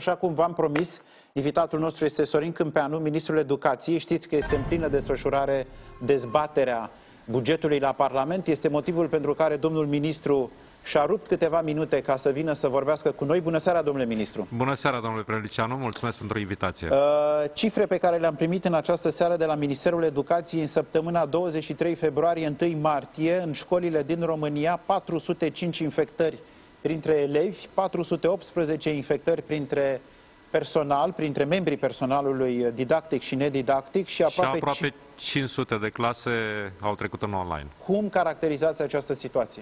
Așa cum v-am promis, invitatul nostru este Sorin Câmpeanu, ministrul Educației. Știți că este în plină desfășurare dezbaterea bugetului la Parlament. Este motivul pentru care domnul ministru și-a rupt câteva minute ca să vină să vorbească cu noi. Bună seara, domnule ministru! Bună seara, domnule Prelicianu, mulțumesc pentru invitație. Cifre pe care le-am primit în această seară de la Ministerul Educației în săptămâna 23 februarie-1 martie, în școlile din România, 405 infectări printre elevi, 418 infectări printre personal, printre membrii personalului didactic și nedidactic și aproape 500 de clase au trecut în online. Cum caracterizați această situație?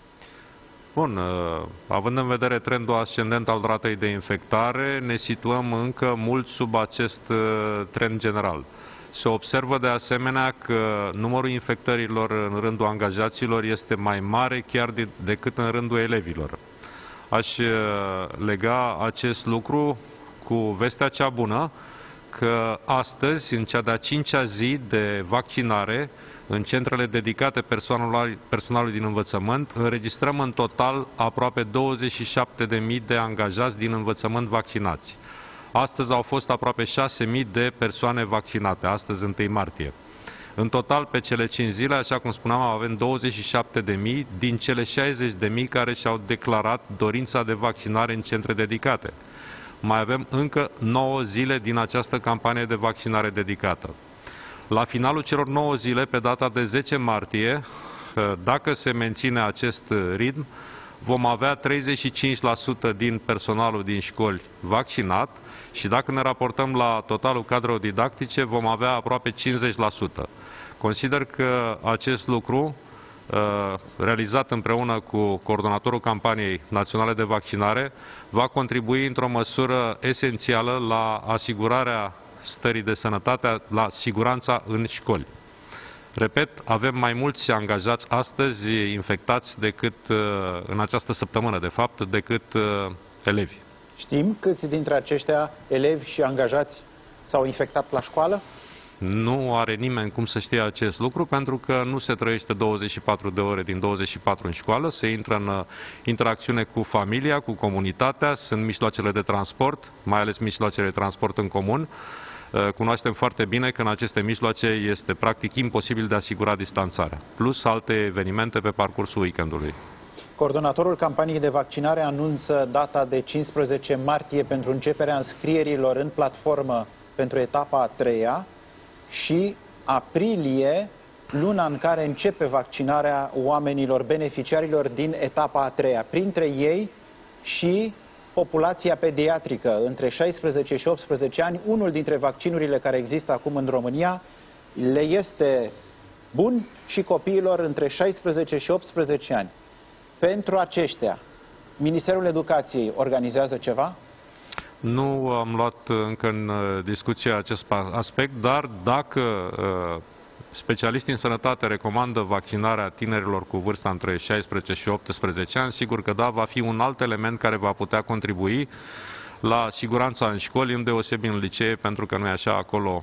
Bun, având în vedere trendul ascendent al ratei de infectare, ne situăm încă mult sub acest trend general. Se observă de asemenea că numărul infectărilor în rândul angajaților este mai mare chiar decât în rândul elevilor. Aș lega acest lucru cu vestea cea bună că astăzi, în cea de-a 5-a zi de vaccinare, în centrele dedicate personalului din învățământ, înregistrăm în total aproape 27.000 de angajați din învățământ vaccinați. Astăzi au fost aproape 6.000 de persoane vaccinate, astăzi 1 martie. În total, pe cele 5 zile, așa cum spuneam, avem 27.000 din cele 60.000 care și-au declarat dorința de vaccinare în centre dedicate. Mai avem încă 9 zile din această campanie de vaccinare dedicată. La finalul celor 9 zile, pe data de 10 martie, dacă se menține acest ritm, vom avea 35% din personalul din școli vaccinat și dacă ne raportăm la totalul cadrelor didactice, vom avea aproape 50%. Consider că acest lucru, realizat împreună cu coordonatorul campaniei naționale de vaccinare, va contribui într-o măsură esențială la asigurarea stării de sănătate, la siguranța în școli. Repet, avem mai mulți angajați astăzi infectați decât în această săptămână, de fapt, decât elevi. Știm câți dintre aceștia elevi și angajați s-au infectat la școală? Nu are nimeni cum să știe acest lucru, pentru că nu se trăiește 24 de ore din 24 în școală, se intră în interacțiune cu familia, cu comunitatea, sunt mijloacele de transport, mai ales mijloacele de transport în comun. Cunoaștem foarte bine că în aceste mijloace este practic imposibil de asigurat distanțarea, plus alte evenimente pe parcursul weekendului. Coordonatorul campaniei de vaccinare anunță data de 15 martie pentru începerea înscrierilor în platformă pentru etapa a 3-a și aprilie, luna în care începe vaccinarea oamenilor, beneficiarilor din etapa a 3-a. Printre ei și populația pediatrică între 16 și 18 ani. Unul dintre vaccinurile care există acum în România le este bun și copiilor între 16 și 18 ani. Pentru aceștia, Ministerul Educației organizează ceva? Nu am luat încă în discuție acest aspect, dar dacă specialiștii în sănătate recomandă vaccinarea tinerilor cu vârsta între 16 și 18 ani, sigur că da, va fi un alt element care va putea contribui la siguranța în școli, îndeosebi în licee, pentru că nu e așa, acolo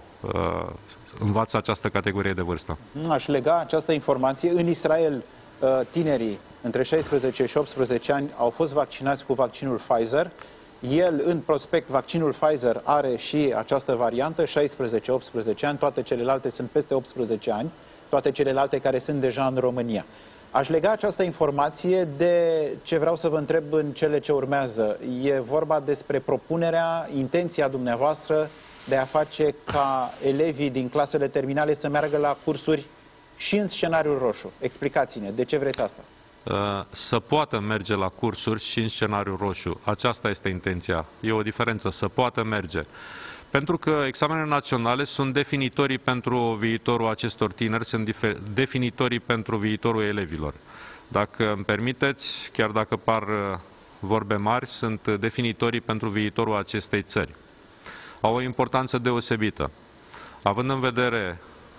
învață această categorie de vârstă. Aș lega această informație. În Israel, tinerii între 16 și 18 ani au fost vaccinați cu vaccinul Pfizer. El, în prospect, vaccinul Pfizer are și această variantă, 16-18 ani, toate celelalte sunt peste 18 ani, toate celelalte care sunt deja în România. Aș lega această informație de ce vreau să vă întreb în cele ce urmează. E vorba despre propunerea, intenția dumneavoastră de a face ca elevii din clasele terminale să meargă la cursuri și în scenariul roșu. Explicați-ne, de ce vreți asta? Să poată merge la cursuri și în scenariul roșu. Aceasta este intenția. E o diferență, să poată merge. Pentru că examenele naționale sunt definitorii pentru viitorul acestor tineri, sunt definitorii pentru viitorul elevilor. Dacă îmi permiteți, chiar dacă par vorbe mari, sunt definitorii pentru viitorul acestei țări. Au o importanță deosebită. Având în vedere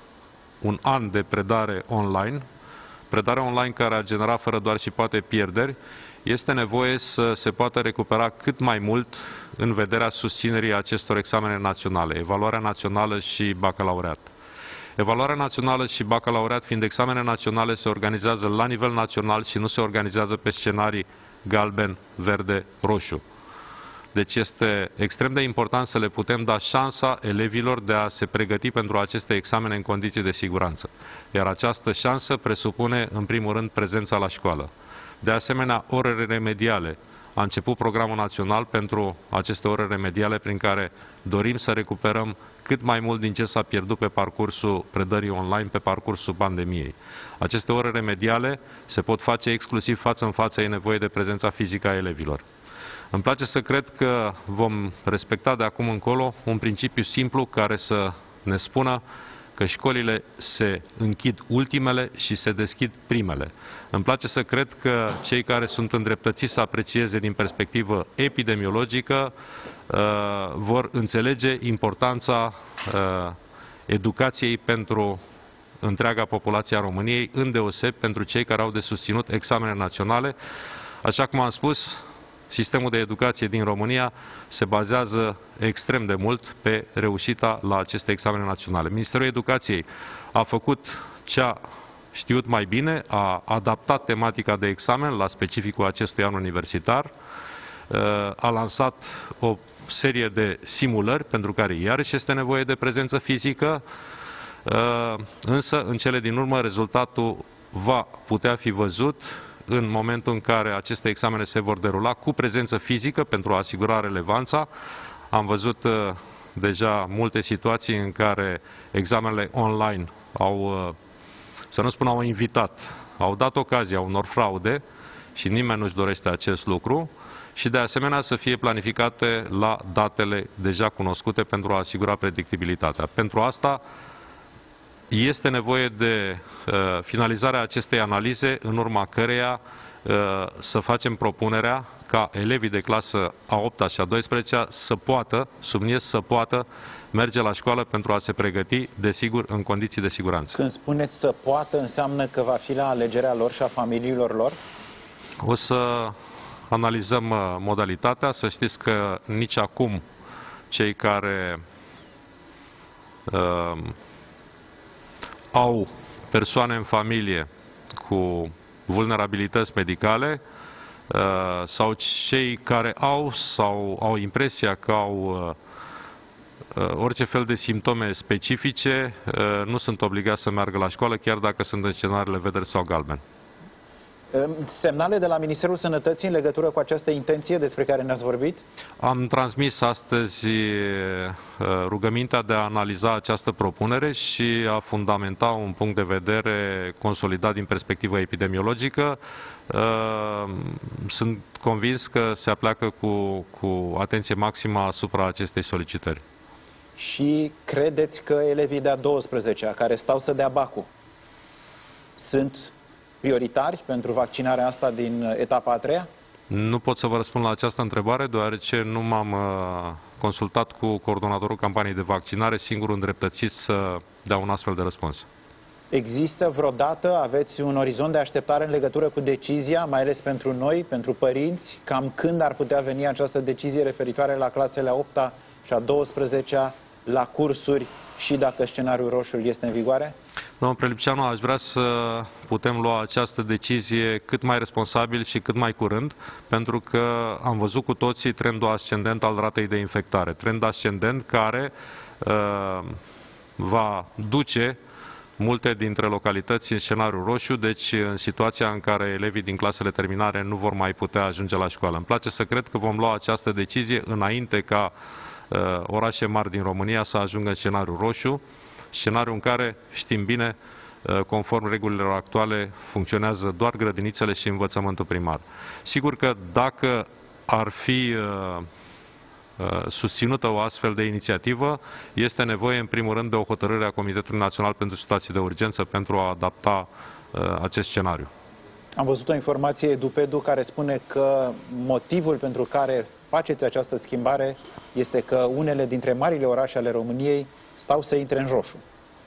un an de predare online, predarea online care a generat fără doar și poate pierderi, este nevoie să se poată recupera cât mai mult în vederea susținerii acestor examene naționale, evaluarea națională și bacalaureat. Evaluarea națională și bacalaureat, fiind examene naționale, se organizează la nivel național și nu se organizează pe scenarii galben, verde, roșu. Deci este extrem de important să le putem da șansa elevilor de a se pregăti pentru aceste examene în condiții de siguranță. Iar această șansă presupune, în primul rând, prezența la școală. De asemenea, orele remediale. A început programul național pentru aceste ore remediale prin care dorim să recuperăm cât mai mult din ce s-a pierdut pe parcursul predării online, pe parcursul pandemiei. Aceste ore remediale se pot face exclusiv față în față, e nevoie de prezența fizică a elevilor. Îmi place să cred că vom respecta de acum încolo un principiu simplu care să ne spună că școlile se închid ultimele și se deschid primele. Îmi place să cred că cei care sunt îndreptățiți să aprecieze din perspectivă epidemiologică vor înțelege importanța educației pentru întreaga populație a României, îndeosebi pentru cei care au de susținut examene naționale. Așa cum am spus, sistemul de educație din România se bazează extrem de mult pe reușita la aceste examene naționale. Ministerul Educației a făcut ce a știut mai bine, a adaptat tematica de examen la specificul acestui an universitar, a lansat o serie de simulări pentru care iarăși este nevoie de prezență fizică, însă în cele din urmă rezultatul va putea fi văzut în momentul în care aceste examene se vor derula cu prezență fizică pentru a asigura relevanța. Am văzut deja multe situații în care examenele online au, să nu spun au invitat, au dat ocazia unor fraude și nimeni nu-și dorește acest lucru și de asemenea să fie planificate la datele deja cunoscute pentru a asigura predictibilitatea. Pentru asta este nevoie de finalizarea acestei analize, în urma căreia să facem propunerea ca elevii de clasă a 8-a și a 12-a să poată, subliniez, să poată merge la școală pentru a se pregăti, desigur, în condiții de siguranță. Când spuneți să poată, înseamnă că va fi la alegerea lor și a familiilor lor? O să analizăm modalitatea, să știți că nici acum cei care au persoane în familie cu vulnerabilități medicale sau cei care au sau au impresia că au orice fel de simptome specifice nu sunt obligați să meargă la școală, chiar dacă sunt în scenariile verde sau galben. Semnale de la Ministerul Sănătății în legătură cu această intenție despre care ne-ați vorbit? Am transmis astăzi rugămintea de a analiza această propunere și a fundamenta un punct de vedere consolidat din perspectivă epidemiologică. Sunt convins că se apleacă cu atenție maximă asupra acestei solicitări. Și credeți că elevii de-a 12-a care stau să dea bacul sunt prioritari pentru vaccinarea asta din etapa a treia? Nu pot să vă răspund la această întrebare, deoarece nu m-am consultat cu coordonatorul campaniei de vaccinare, singur îndreptățit să dea un astfel de răspuns. Există vreodată, aveți un orizont de așteptare în legătură cu decizia, mai ales pentru noi, pentru părinți, cam când ar putea veni această decizie referitoare la clasele a 8-a și a 12-a, la cursuri și dacă scenariul roșu este în vigoare? Domnul Prelipceanu, aș vrea să putem lua această decizie cât mai responsabil și cât mai curând, pentru că am văzut cu toții trendul ascendent al ratei de infectare. Trend ascendent care va duce multe dintre localități în scenariul roșu, deci în situația în care elevii din clasele terminare nu vor mai putea ajunge la școală. Îmi place să cred că vom lua această decizie înainte ca orașe mari din România să ajungă în scenariul roșu, scenariu în care, știm bine, conform regulilor actuale, funcționează doar grădinițele și învățământul primar. Sigur că dacă ar fi susținută o astfel de inițiativă, este nevoie în primul rând de o hotărâre a Comitetului Național pentru Situații de Urgență pentru a adapta acest scenariu. Am văzut o informație EduPedu care spune că motivul pentru care faceți această schimbare este că unele dintre marile orașe ale României stau să intre în roșu.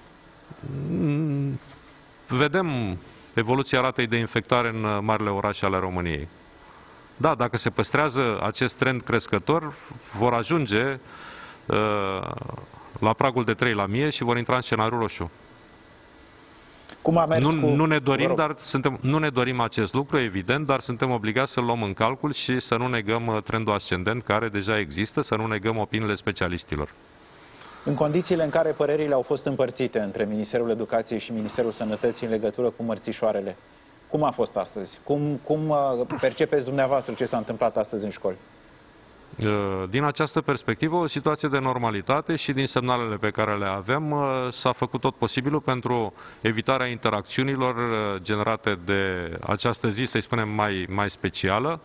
Vedem evoluția ratei de infectare în marile orașe ale României. Da, dacă se păstrează acest trend crescător, vor ajunge la pragul de 3 la 1000 și vor intra în scenariul roșu. Cum a mers Nu ne dorim, nu ne dorim acest lucru, evident, dar suntem obligați să-l luăm în calcul și să nu negăm trendul ascendent care deja există, să nu negăm opiniile specialiștilor. În condițiile în care părerile au fost împărțite între Ministerul Educației și Ministerul Sănătății în legătură cu mărțișoarele, cum a fost astăzi? Cum percepeți dumneavoastră ce s-a întâmplat astăzi în școli? Din această perspectivă, o situație de normalitate și din semnalele pe care le avem, s-a făcut tot posibilul pentru evitarea interacțiunilor generate de această zi, să-i spunem, mai specială.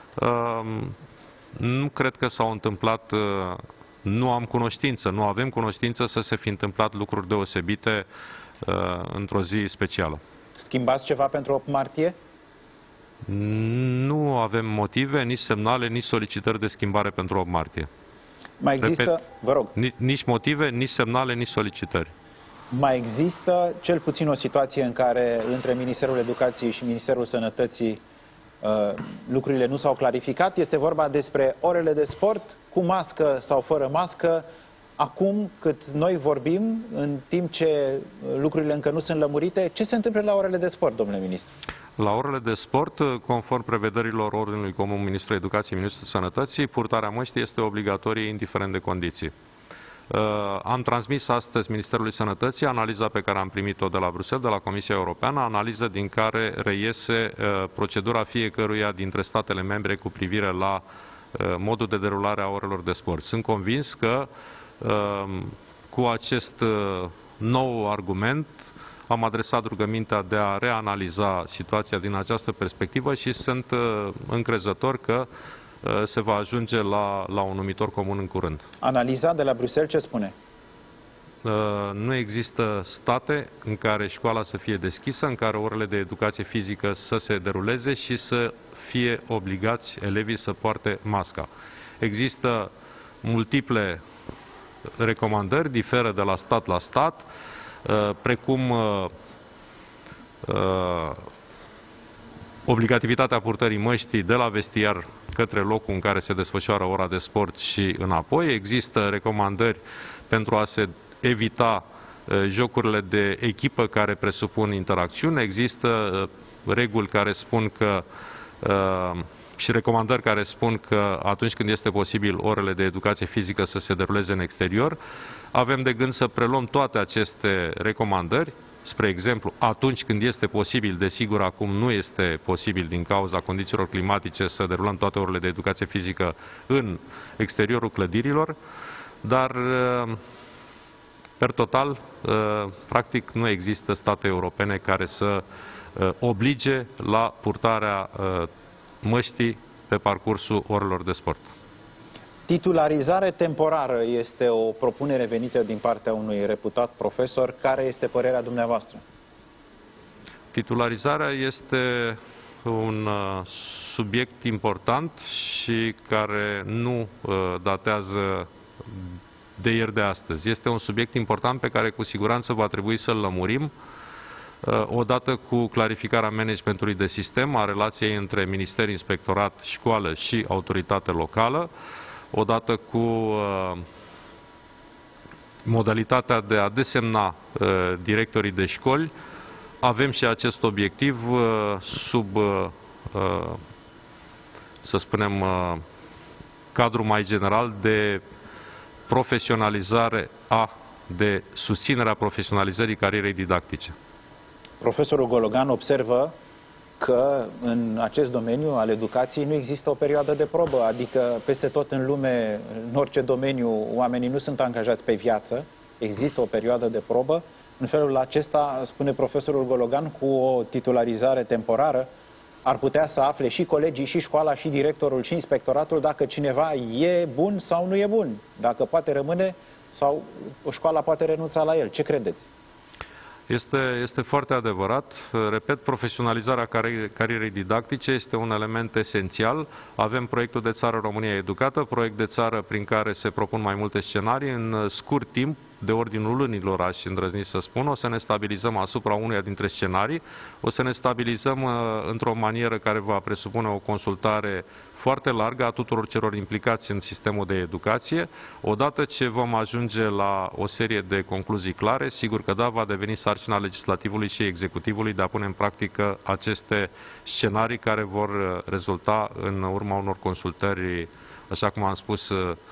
Nu cred că s-au întâmplat, nu am cunoștință, nu avem cunoștință să se fi întâmplat lucruri deosebite într-o zi specială. Schimbați ceva pentru 8 martie? Nu avem motive, nici semnale, nici solicitări de schimbare pentru 8 martie. Mai există, repet, vă rog. Nici motive, nici semnale, nici solicitări. Mai există cel puțin o situație în care între Ministerul Educației și Ministerul Sănătății lucrurile nu s-au clarificat. Este vorba despre orele de sport, cu mască sau fără mască. Acum, cât noi vorbim, în timp ce lucrurile încă nu sunt lămurite, ce se întâmplă la orele de sport, domnule ministru? La orele de sport, conform prevederilor Ordinului Comun Ministrul Educației, Ministrul Sănătății, purtarea măștii este obligatorie indiferent de condiții. Am transmis astăzi Ministerului Sănătății analiza pe care am primit-o de la Bruxelles, de la Comisia Europeană, analiză din care reiese procedura fiecăruia dintre statele membre cu privire la modul de derulare a orelor de sport. Sunt convins că cu acest nou argument am adresat rugămintea de a reanaliza situația din această perspectivă și sunt încrezător că se va ajunge la un numitor comun în curând. Analiza de la Bruxelles ce spune? Nu există state în care școala să fie deschisă, în care orele de educație fizică să se deruleze și să fie obligați elevii să poarte masca. Există multiple recomandări, diferă de la stat la stat, precum obligativitatea purtării măștii de la vestiar către locul în care se desfășoară ora de sport și înapoi. Există recomandări pentru a se evita jocurile de echipă care presupun interacțiune. Există reguli care spun că și recomandări care spun că atunci când este posibil orele de educație fizică să se deruleze în exterior. Avem de gând să preluăm toate aceste recomandări. Spre exemplu, atunci când este posibil, desigur acum nu este posibil din cauza condițiilor climatice să derulăm toate orele de educație fizică în exteriorul clădirilor, dar per total, practic nu există state europene care să oblige la purtarea măștii pe parcursul orelor de sport. Titularizare temporară este o propunere venită din partea unui reputat profesor. Care este părerea dumneavoastră? Titularizarea este un subiect important și care nu datează de ieri de astăzi. Este un subiect important pe care cu siguranță va trebui să-l lămurim odată cu clarificarea managementului de sistem, a relației între Minister, Inspectorat, Școală și autoritate locală, odată cu modalitatea de a desemna directorii de școli. Avem și acest obiectiv sub, să spunem, cadru mai general de profesionalizare de susținerea profesionalizării carierei didactice. Profesorul Gologan observă că în acest domeniu al educației nu există o perioadă de probă, adică peste tot în lume, în orice domeniu, oamenii nu sunt angajați pe viață, există o perioadă de probă. În felul acesta, spune profesorul Gologan, cu o titularizare temporară, ar putea să afle și colegii, și școala, și directorul, și inspectoratul dacă cineva e bun sau nu e bun, dacă poate rămâne sau școala poate renunța la el. Ce credeți? Este foarte adevărat. Repet, profesionalizarea carierei didactice este un element esențial. Avem proiectul de țară România Educată, proiect de țară prin care se propun mai multe scenarii. În scurt timp, de ordinul lunilor, aș îndrăzni să spun. O să ne stabilizăm asupra uneia dintre scenarii, o să ne stabilizăm într-o manieră care va presupune o consultare foarte largă a tuturor celor implicați în sistemul de educație. Odată ce vom ajunge la o serie de concluzii clare, sigur că da, va deveni sarcina legislativului și executivului de a pune în practică aceste scenarii care vor rezulta în urma unor consultări, așa cum am spus,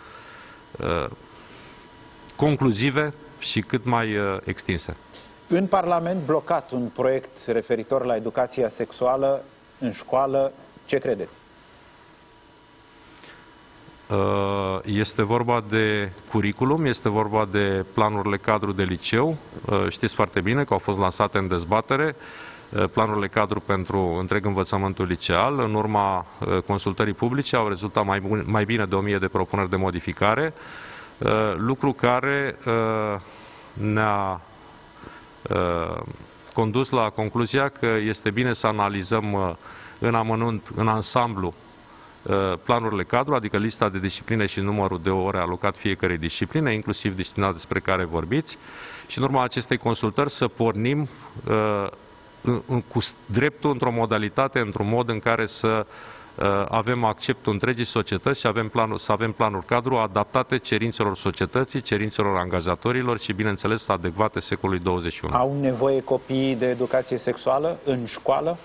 concluzive și cât mai extinse. În Parlament blocat un proiect referitor la educația sexuală în școală, ce credeți? Este vorba de curriculum, este vorba de planurile cadru de liceu. Știți foarte bine că au fost lansate în dezbatere planurile cadru pentru întreg învățământul liceal. În urma consultării publice au rezultat mai bine de 1000 de propuneri de modificare, lucru care ne-a condus la concluzia că este bine să analizăm în amănunt, în ansamblu, planurile cadru, adică lista de discipline și numărul de ore alocat fiecărei discipline, inclusiv disciplina despre care vorbiți, și în urma acestei consultări să pornim cu dreptul într-o modalitate, într-un mod în care să avem acceptul întregii societăți și să avem planuri cadru adaptate cerințelor societății, cerințelor angajatorilor și, bineînțeles, adecvate secolului 21. Au nevoie copiii de educație sexuală în școală?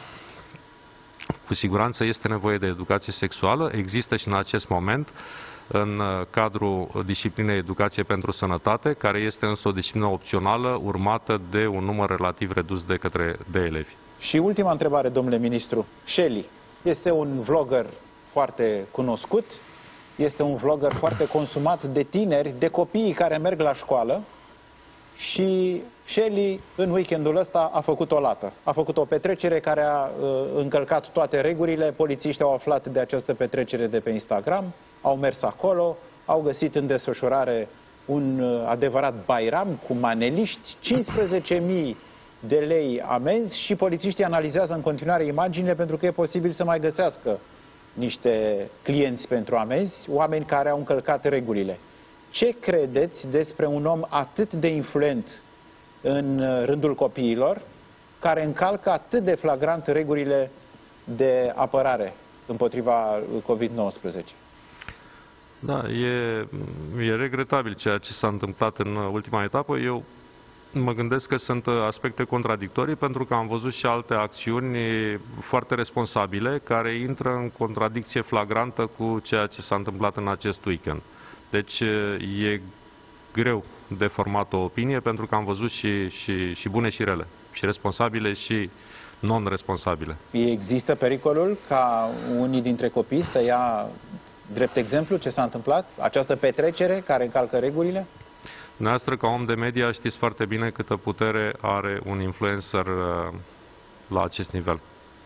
Cu siguranță este nevoie de educație sexuală. Există și în acest moment în cadrul disciplinei Educație pentru Sănătate, care este însă o disciplină opțională urmată de un număr relativ redus de elevi. Și ultima întrebare, domnule ministru. Shelly este un vlogger foarte cunoscut, este un vlogger foarte consumat de tineri, de copiii care merg la școală, și Shelly în weekendul ăsta a făcut o lată. A făcut o petrecere care a încălcat toate regulile. Polițiștii au aflat de această petrecere de pe Instagram, au mers acolo, au găsit în desfășurare un adevărat bairam cu maneliști, 15.000 de lei amenzi, și polițiștii analizează în continuare imaginile pentru că e posibil să mai găsească niște clienți pentru amenzi, oameni care au încălcat regulile. Ce credeți despre un om atât de influent în rândul copiilor, care încalcă atât de flagrant regulile de apărare împotriva COVID-19? Da, e regretabil ceea ce s-a întâmplat în ultima etapă. Eu mă gândesc că sunt aspecte contradictorii, pentru că am văzut și alte acțiuni foarte responsabile care intră în contradicție flagrantă cu ceea ce s-a întâmplat în acest weekend. Deci e greu de format o opinie, pentru că am văzut și bune și rele, și responsabile și non-responsabile. Există pericolul ca unii dintre copii să ia drept exemplu ce s-a întâmplat? Această petrecere care încalcă regulile? Dumneavoastră, ca om de media, știți foarte bine câtă putere are un influencer la acest nivel.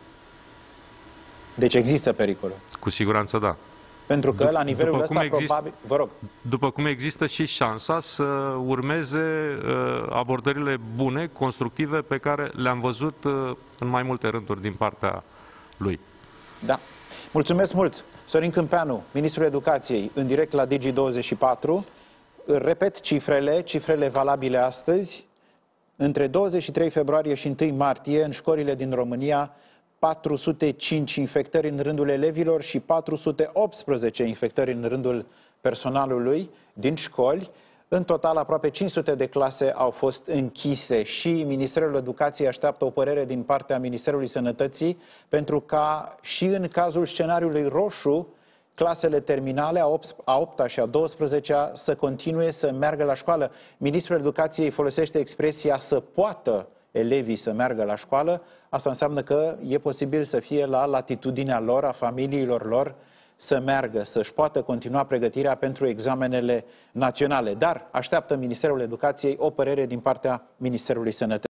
Deci există pericolul? Cu siguranță da. Pentru că la nivelul ăsta probabil... Vă rog. După cum există și șansa să urmeze abordările bune, constructive, pe care le-am văzut în mai multe rânduri din partea lui. Da. Mulțumesc mult! Sorin Câmpeanu, Ministrul Educației, în direct la Digi24. Repet cifrele valabile astăzi. Între 23 februarie și 1 martie, în școlile din România, 405 infectări în rândul elevilor și 418 infectări în rândul personalului din școli. În total, aproape 500 de clase au fost închise și Ministerul Educației așteaptă o părere din partea Ministerului Sănătății pentru ca și în cazul scenariului roșu, clasele terminale, a 8-a și a 12-a, să continue să meargă la școală. Ministrul Educației folosește expresia să poată elevii să meargă la școală. Asta înseamnă că e posibil să fie la latitudinea lor, a familiilor lor, să meargă, să-și poată continua pregătirea pentru examenele naționale. Dar așteaptă Ministerul Educației o părere din partea Ministerului Sănătății.